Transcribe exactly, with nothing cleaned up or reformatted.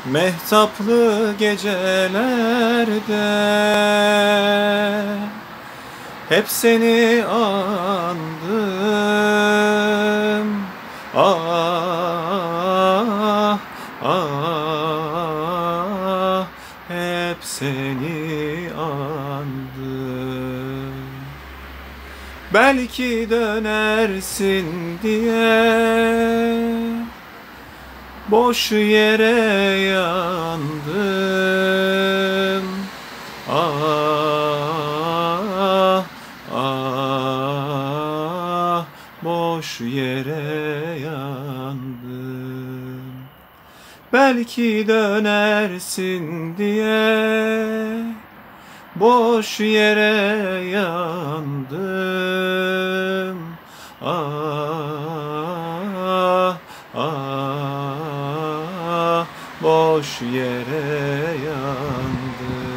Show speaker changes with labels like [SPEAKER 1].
[SPEAKER 1] Mehtaplı gecelerde hep seni andım. Ah, ah, hep seni andım. Belki dönersin diye boş yere yandım. Ah, ah, boş yere yandım. Belki dönersin diye boş yere yandım. Ah, ah, boş yere yandım.